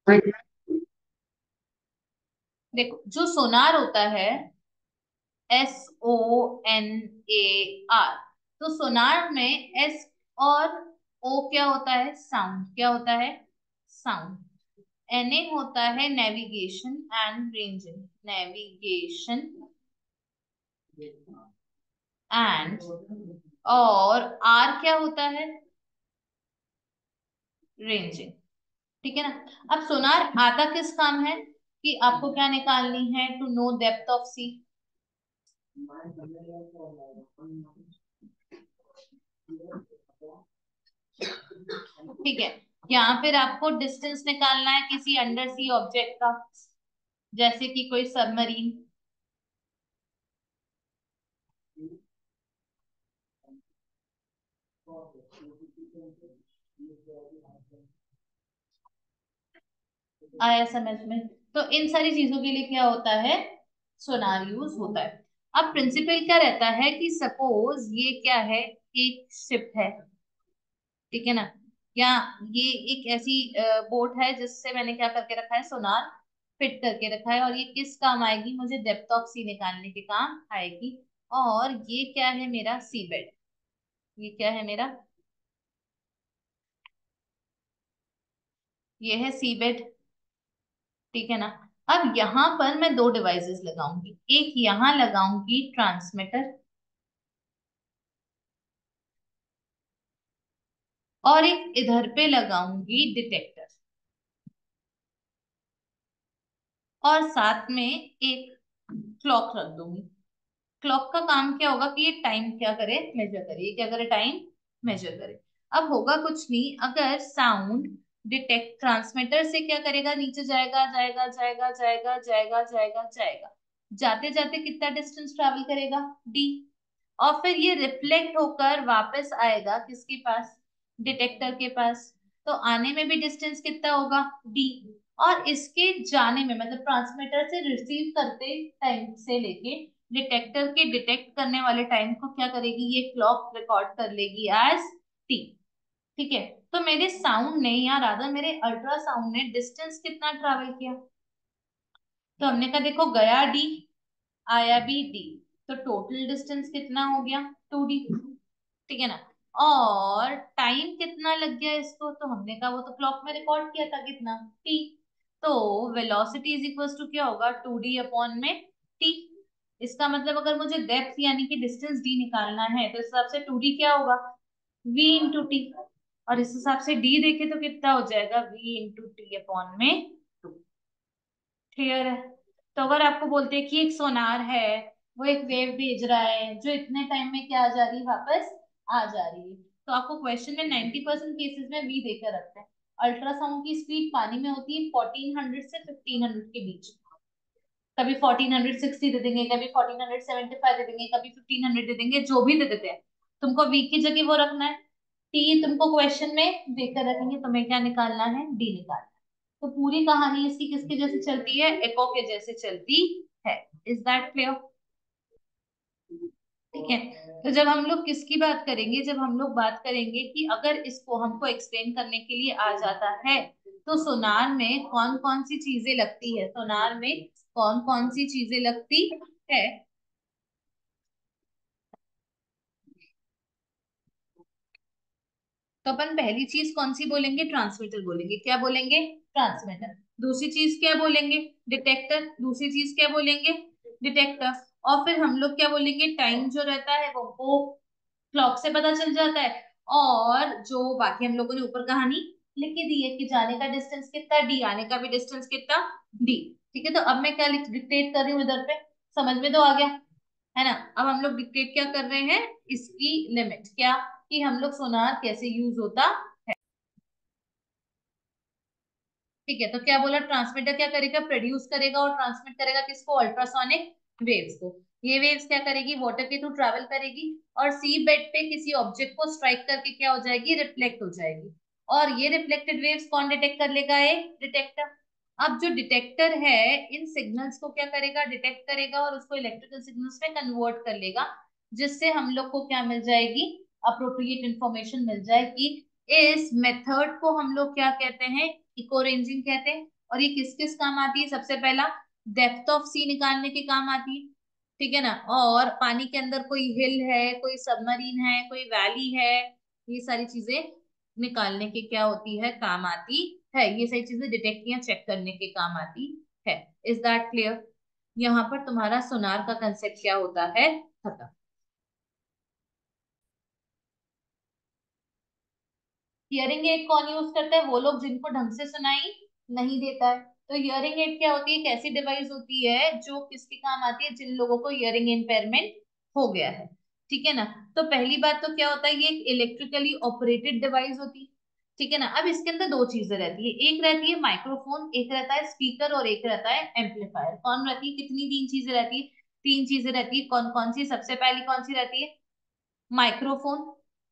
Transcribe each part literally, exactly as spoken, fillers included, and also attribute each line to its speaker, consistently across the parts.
Speaker 1: देखो, जो सोनार होता है, S O N A R, तो सोनार में एस और ओ क्या होता है? साउंड। क्या होता है? साउंड। एन ए होता है navigation and ranging, navigation and, और आर क्या होता है? रेंजिंग। ठीक है ना। अब सोनार आता किस काम है? कि आपको क्या निकालनी है? To know depth of sea. ठीक है। या फिर आपको डिस्टेंस निकालना है किसी अंडर सी ऑब्जेक्ट का, जैसे कि कोई सबमरीन। आया समझ में? तो इन सारी चीजों के लिए क्या होता है? सोनार यूज होता है। अब प्रिंसिपल क्या रहता है कि सपोज ये क्या है? एक शिप है, ठीक है ना, या ये एक ऐसी बोट है जिससे मैंने क्या करके रखा है? सोनार फिट करके रखा है, और ये किस काम आएगी? मुझे डेप्थ ऑफ सी निकालने के काम आएगी। और ये क्या है? मेरा सी बेड। ये क्या है मेरा? ये है सी बेड। ठीक है ना। अब यहाँ पर मैं दो डिवाइसेस लगाऊंगी, एक यहाँ लगाऊंगी ट्रांसमीटर, और एक इधर पे लगाऊंगी डिटेक्टर, और साथ में एक क्लॉक रख दूंगी। क्लॉक का काम क्या होगा? कि ये टाइम क्या करे? मेजर करे। ये क्या करे? टाइम मेजर करे। अब होगा कुछ नहीं, अगर साउंड डिटेक्ट ट्रांसमीटर से क्या करेगा? नीचे जाएगा जाएगा जाएगा जाएगा जाएगा जाएगा जाएगा, जाते जाते कितना डिस्टेंस ट्रैवल करेगा? डी। और फिर ये रिफ्लेक्ट होकर वापस आएगा किसके पास? डिटेक्टर के पास। तो आने में भी डिस्टेंस कितना होगा? डी। और इसके जाने में, मतलब ट्रांसमीटर से रिसीव करते टाइम से लेके डिटेक्टर के डिटेक्ट करने वाले टाइम को क्या करेगी? ये क्लॉक रिकॉर्ड कर लेगी एज टी। ठीक है। तो मेरे साउंड ने, या रादर मेरे अल्ट्रासाउंड ने डिस्टेंस कितना ट्रैवल किया? तो हमने कहा देखो, गया डी, आया भी डी, तो टोटल डिस्टेंस कितना हो गया? Two D. ठीक है ना। और टाइम कितना लग गया इसको? तो हमने कहा वो तो क्लॉक में रिकॉर्ड किया था, कितना? टी। तो वेलोसिटी इज इक्वल टू क्या होगा? टू डी अपॉन में टी। इसका मतलब अगर मुझे डेप्थ यानी कि डिस्टेंस डी निकालना है, तो इस हिसाब से टू डी क्या होगा? V into T. और इस हिसाब से डी देखे तो कितना हो जाएगा? वी इंटू टी अपॉन में टू। क्लियर है? तो अगर आपको बोलते हैं कि एक सोनार है, वो एक वेव भेज रहा है जो इतने टाइम में क्या आ जा रही है? वापस आ जा रही है, तो आपको क्वेश्चन में नाइंटी परसेंट केसेस में वी देकर रखते हैं। अल्ट्रासाउंड की स्पीड पानी में होती है फोर्टीन हंड्रेड से फिफ्टीन हंड्रेड के बीच। कभी फोर्टीन हंड्रेड सिक्सटी दे देंगे, कभी फोर्टीन हंड्रेड सेवेंटी फाइव दे देंगे, कभी फिफ्टीन हंड्रेड दे देंगे, जो भी दे देते हैं। तुमको वी की जगह वो रखना है, टी तुमको क्वेश्चन में देकर रखेंगे, तुम्हें क्या निकालना है? डी निकालना है। तो पूरी कहानी इसकी किसके जैसे चलती है? एको के जैसे चलती है। Is that clear? ठीक है। तो जब हम लोग किसकी बात करेंगे? जब हम लोग बात करेंगे कि अगर इसको हमको एक्सप्लेन करने के लिए आ जाता है, तो सोनार में कौन कौन सी चीजें लगती है? सोनार में कौन कौन सी चीजें लगती है? तो अपन पहली चीज कौन सी बोलेंगे? ट्रांसमीटर बोलेंगे। क्या बोलेंगे? ट्रांसमीटर। दूसरी चीज क्या बोलेंगे? डिटेक्टर। दूसरी चीज क्या बोलेंगे? डिटेक्टर। और फिर हम लोग क्या बोलेंगे? टाइम जो रहता है वो वो क्लॉक से पता चल जाता है। और जो बाकी हम लोगों ने ऊपर कहानी लिख के दी है कि जाने का डिस्टेंस कितना? डी। आने का भी डिस्टेंस कितना? डी। ठीक है। तो अब मैं क्या डिक्टेट कर रही हूँ इधर पे? समझ में तो आ गया है ना? अब हम लोग डिक्टेट क्या कर रहे हैं? इसकी लिमिट क्या, कि हम लोग सोनार कैसे यूज होता है। ठीक है। तो क्या बोला? ट्रांसमीटर क्या करेगा? प्रोड्यूस करेगा और ट्रांसमिट करेगा किसको? अल्ट्रासोनिक वेव्स को। ये वेव्स क्या करेगी? वाटर के थ्रू ट्रैवल करेगी, और सी बेड पे किसी ऑब्जेक्ट को स्ट्राइक करके क्या हो जाएगी? रिफ्लेक्ट हो जाएगी। और ये रिफ्लेक्टेड वेव्स कौन डिटेक्ट कर लेगा? एक डिटेक्टर। अब जो डिटेक्टर है, इन सिग्नल्स को क्या करेगा? डिटेक्ट करेगा और उसको इलेक्ट्रिकल सिग्नल्स में कन्वर्ट कर लेगा, जिससे हम लोग को क्या मिल जाएगी? अप्रोप्रिएट इंफॉर्मेशन मिल जाएगी। इस मेथड को हम लोग क्या कहते हैं? इको रेंजिंग कहते हैं। और ये किस किस काम आती है? सबसे पहला डेप्थ ऑफ सी निकालने के काम आती है, ठीक है ना। और पानी के अंदर कोई हिल है, कोई सबमरीन है, कोई वैली है, ये सारी चीजें निकालने के क्या होती है, काम आती है। ये सारी चीजें डिटेक्ट या चेक करने के काम आती है। Is that clear? यहाँ पर तुम्हारा सोनार का कंसेप्ट क्या होता है, खत्म। हियरिंग एड कौन यूज करता है? वो लोग जिनको ढंग से सुनाई नहीं देता है। तो हियरिंग एड क्या होती है? एक ऐसी डिवाइस होती है जो किसके काम आती है? जिन लोगों को हियरिंग इम्पेयरमेंट हो गया है, ठीक है ना। तो पहली बात तो क्या होता है, ये एक इलेक्ट्रिकली ऑपरेटेड डिवाइस होती है, ठीक है ना। अब इसके अंदर दो चीजें रहती है, एक रहती है माइक्रोफोन, एक रहता है स्पीकर, और एक रहता है एम्पलीफायर। कौन रहती है? कितनी? तीन चीजें रहती है। तीन चीजें रहती है। कौन कौन सी? सबसे पहली कौन सी रहती है? माइक्रोफोन,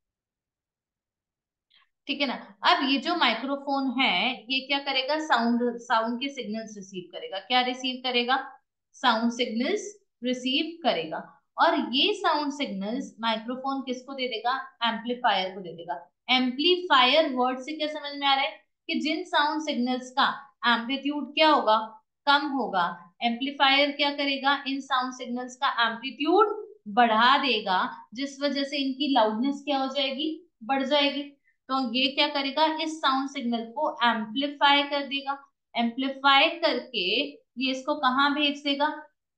Speaker 1: ठीक है ना। अब ये जो माइक्रोफोन है, ये क्या करेगा? साउंड साउंड के सिग्नल्स रिसीव करेगा। क्या रिसीव करेगा? साउंड सिग्नल्स रिसीव करेगा। और ये साउंड सिग्नल्स माइक्रोफोन किसको दे देगा? एम्पलीफायर को दे देगा। एम्पलीफायर वर्ड से क्या समझ में आ रहा है? कि जिन साउंड सिग्नल्स का एम्पलीट्यूड क्या होगा? कम होगा, एम्पलीफायर क्या करेगा? इन साउंड सिग्नल्स का एम्पलीट्यूड बढ़ा देगा, जिस वजह से इनकी लाउडनेस क्या हो जाएगी? बढ़ जाएगी। तो ये क्या करेगा? इस साउंड सिग्नल को एम्पलीफाई कर देगा। एम्पलीफाई करके ये इसको कहाँ भेज देगा?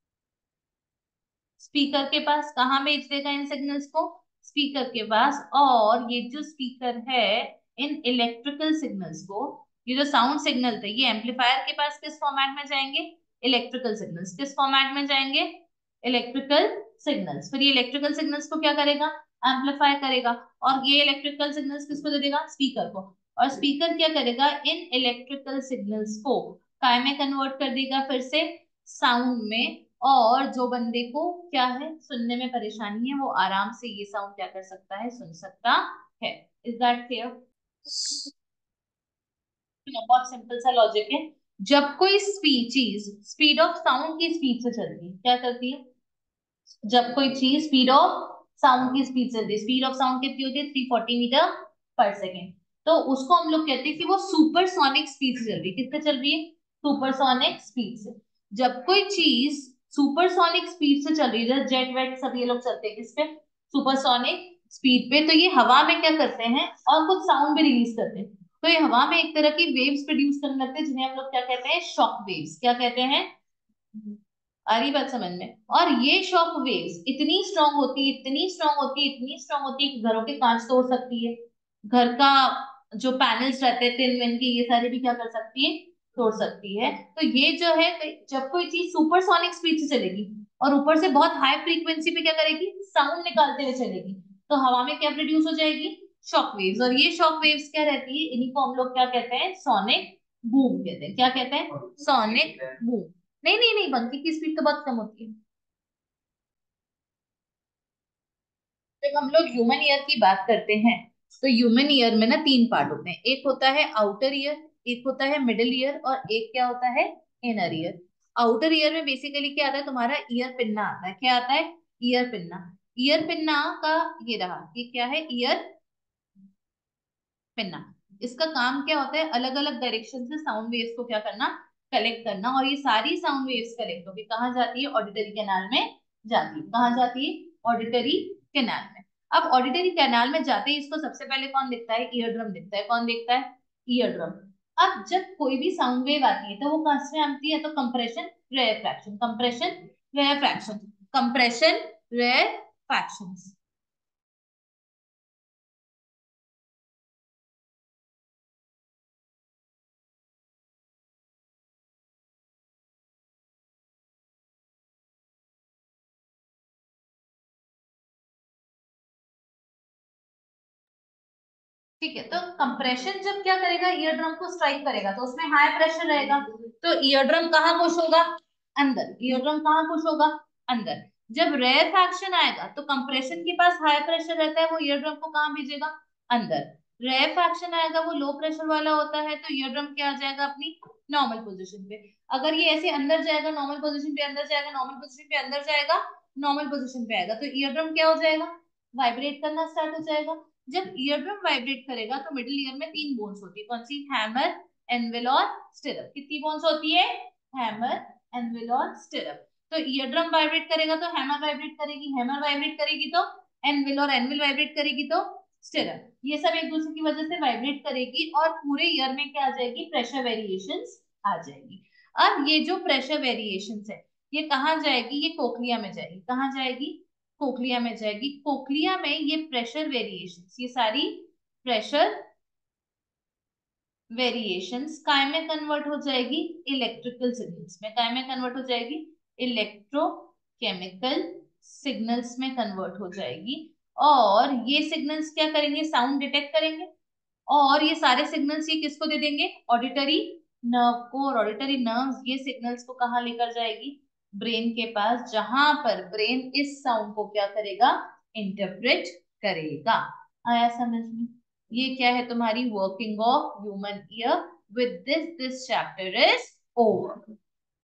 Speaker 1: स्पीकर के पास। कहाँ भेज देगा इन सिग्नल्स को? स्पीकर के पास। और ये जो स्पीकर है, इन इलेक्ट्रिकल सिग्नल्स को, ये जो साउंड सिग्नल थे, ये एम्पलीफायर के पास किस फॉर्मेट में जाएंगे? Electrical signals. किस फॉर्मेट में जाएंगे? Electrical signals. फिर ये इलेक्ट्रिकल सिग्नल्स को क्या करेगा? एम्पलीफाई करेगा। और ये इलेक्ट्रिकल सिग्नल्स किसको दे देगा? स्पीकर को। और स्पीकर क्या करेगा? इन इलेक्ट्रिकल सिग्नल्स को काय में कन्वर्ट कर देगा? फिर से साउंड में। और जो बंदे को क्या है, सुनने में परेशानी है, वो आराम से ये साउंड क्या कर सकता है? सुन सकता है। Is that clear? बहुत सिंपल सा लॉजिक है। जब कोई चीज स्पीड ऑफ साउंड की स्पीड से चलती है, क्या करती है? जब कोई चीज स्पीड ऑफ साउंड की स्पीड चलती है, स्पीड ऑफ साउंड कितनी होती है? Three forty metre per second. तो उसको हम लोग कहते हैं कि वो सुपरसोनिक स्पीड से चल रही है। किससे चल रही है? सुपरसोनिक स्पीड से। जब कोई चीज सुपरसोनिक स्पीड से चल रही है, जेट वेट सब ये लोग चलते हैं किस पे? सुपरसोनिक स्पीड पे। तो ये हवा में क्या करते हैं? और कुछ साउंड भी रिलीज करते हैं। तो ये हवा में एक तरह की वेव्स प्रोड्यूस करने लगते हैं, जिन्हें हम लोग क्या कहते हैं? Shock waves. क्या कहते हैं? आ रही बात समझ में? और ये शॉक वेव्स इतनी स्ट्रांग होती है, इतनी स्ट्रांग होती है, इतनी स्ट्रांग होती है कि घरों के कांच तोड़ सकती है। घर का जो पैनल्स रहते हैं टिन विन के, ये सारे भी क्या कर सकती है? तोड़ सकती है। तो ये जो है, जब कोई चीज सुपरसोनिक स्पीड से चलेगी और ऊपर से बहुत हाई फ्रीक्वेंसी पे क्या करेगी? साउंड निकालते हुए चलेगी, तो हवा में क्या प्रोड्यूस हो जाएगी? Shock waves. और ये शॉक वेव्स क्या रहती है? इन्हीं को हम लोग क्या कहते हैं? सोनिक बूम कहते हैं। क्या कहते हैं? Sonic boom. नहीं नहीं नहीं, बंकी की स्पीड तो बहुत कम होती है। जब हम लोग ह्यूमन ईयर की बात करते हैं, तो ह्यूमन ईयर में ना तीन पार्ट होते हैं। एक होता है आउटर ईयर, एक होता है मिडिल ईयर, और एक क्या होता है? Inner ear. आउटर ईयर में बेसिकली क्या आता है? तुम्हारा ईयर पिन्ना आता है। क्या आता है? Ear pinna. ईयर पिन्ना का ये रहा, ये क्या है? Ear pinna. इसका काम क्या होता है? अलग अलग डायरेक्शन से साउंड वेव्स को क्या करना? कलेक्ट करना। और ये सारी साउंड वेव्स कलेक्ट होकर कहाँ जाती है? ऑडिटरी कैनाल में जाती है। कहाँ जाती है? ऑडिटरी कैनाल में। अब ऑडिटरी कैनाल में जाते ही इसको सबसे पहले कौन दिखता है? ईयर ड्रम दिखता है। कौन दिखता है? Ear drum. अब जब कोई भी साउंड वेव आती है तो वो कहाँ से आती है? तो compression, rarefaction, compression, rarefaction, compression, rarefaction. ठीक है। तो कंप्रेशन जब क्या करेगा? ईयर ड्रम को स्ट्राइक करेगा, तो उसमें हाई प्रेशर रहेगा। तो ईयर ड्रम कहाँ पुश होगा? अंदर। ईयर ड्रम कहाँ पुश होगा? अंदर। जब रेयर फैक्शन आएगा तो कंप्रेशन के पास हाई प्रेशर रहता है, वो ईयर ड्रम को कहाँ भेजेगा? अंदर। रेयर फैक्शन आएगा, वो लो प्रेशर वाला होता है, तो ईयर ड्रम क्या आ जाएगा? अपनी नॉर्मल पोजिशन पे। अगर ये ऐसे अंदर जाएगा, नॉर्मल पोजिशन पे अंदर जाएगा, नॉर्मल पोजिशन पे अंदर जाएगा, नॉर्मल पोजिशन पे आएगा, तो ईयर ड्रम क्या हो जाएगा? वाइब्रेट करना स्टार्ट हो जाएगा। जब ईयरड्रम वाइब्रेट करेगा तो मिडिल ईयर में तीन बोन्स होती है। कौन सी? हैमर, एनविल और स्टिरअप। कितनी बोन्स होती है? हैमर, एनविल और स्टिरअप। तो ईयर ड्रम वाइब्रेट करेगा तो हैमर वाइब्रेट करेगी, हैमर वाइब्रेट करेगी तो एनविल, और एनविल वाइब्रेट करेगी तो स्टिरअप। ये सब एक दूसरे की वजह से वाइब्रेट करेगी और पूरे ईयर में क्या आ जाएगी? प्रेशर वेरिएशंस आ जाएगी। अब ये जो प्रेशर वेरिएशंस है ये कहाँ जाएगी? ये कोक्लिया में जाएगी। कहाँ जाएगी? कोक्लिया में जाएगी। कोक्लिया में ये प्रेशर वेरिएशंस, ये सारी प्रेशर वेरिएशंस काय में कन्वर्ट हो जाएगी? इलेक्ट्रिकल सिग्नल्स में। काय में कन्वर्ट हो जाएगी? इलेक्ट्रोकेमिकल सिग्नल्स में कन्वर्ट हो जाएगी। और ये सिग्नल्स क्या करेंगे? साउंड डिटेक्ट करेंगे। और ये सारे सिग्नल्स ये किसको दे देंगे? ऑडिटरी नर्व को। और ऑडिटरी नर्व ये सिग्नल्स को कहाँ लेकर जाएगी? ब्रेन के पास, जहां पर ब्रेन इस साउंड को क्या करेगा? इंटरप्रेट करेगा। आया समझ में? ये क्या है तुम्हारी working of human ear. With this this chapter is over.